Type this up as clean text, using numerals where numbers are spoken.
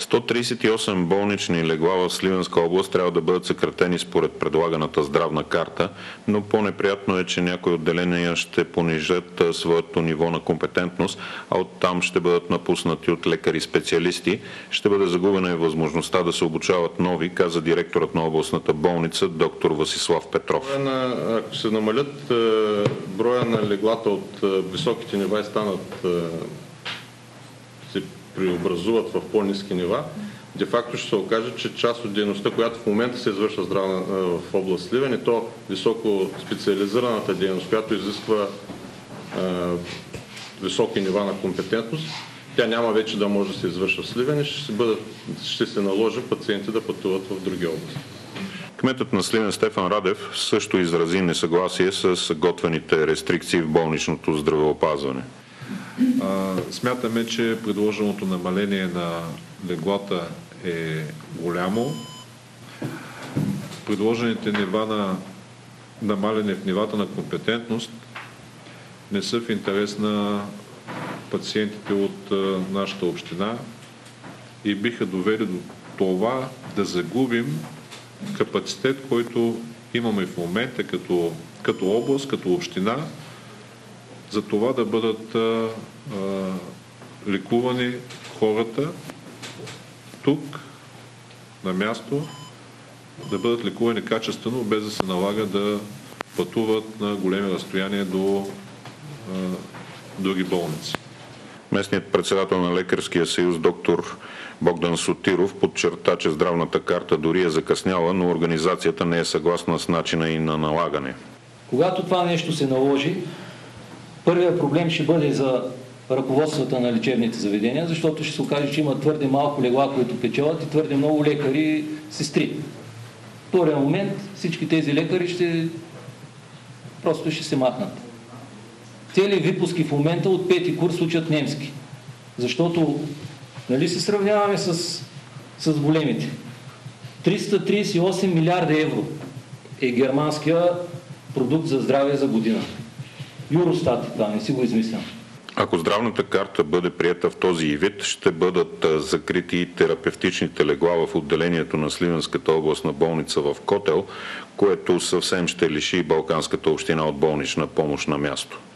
138 болнични легла в Сливенска област трябва да бъдат съкратени според предлаганата здравна карта, но по-неприятно е, че някои отделения ще понижат своето ниво на компетентност, а оттам ще бъдат напуснати от лекари-специалисти. Ще бъде загубена и възможността да се обучават нови, каза директорът на областната болница доктор Васислав Петров. Ако се намалят броя на леглата от високите нива и се преобразуват в по-ниски нива, де-факто ще се окаже, че част от дейността, която в момента се извършва в област Сливен, и то високо специализираната дейност, която изисква високи нива на компетентност, тя няма вече да може да се извършва в Сливен и ще се наложи пациенти да пътуват в други области. Кметът на Сливен Стефан Радев също изрази несъгласие с готвените рестрикции в болничното здравеопазване. Смятаме, че предложеното намаление на леглата е голямо. Предложените нива на намаляне в нивата на компетентност не са в интерес на пациентите от нашата община и биха довели до това да загубим капацитет, който имаме в момента като област, като община, за това да бъдат лекувани хората тук, на място, да бъдат лекувани качествено, без да се налага да пътуват на големи разстояния до други болници. Местният председател на Лекарския съюз доктор Богдан Сотиров подчерта, че здравната карта дори е закъсняла, но организацията не е съгласна с начина и на налагане. Когато това нещо се наложи, първият проблем ще бъде за ръководствата на лечебните заведения, защото ще се окаже, че има твърде малко легла, които печелят, и твърде много лекари и сестри. В втория момент всички тези лекари просто ще се махнат. Цели випуски в момента от 5-ти курс учат немски. Защото, нали се сравняваме с големите? 338 милиарда евро е германския продукт за здраве за година. Юростат, това не си го измислям. Ако здравната карта бъде приета в този вид, ще бъдат закрити терапевтичните легла в отделението на Сливенската областна болница в Котел, което съвсем ще лиши Балканската община от болнична помощ на място.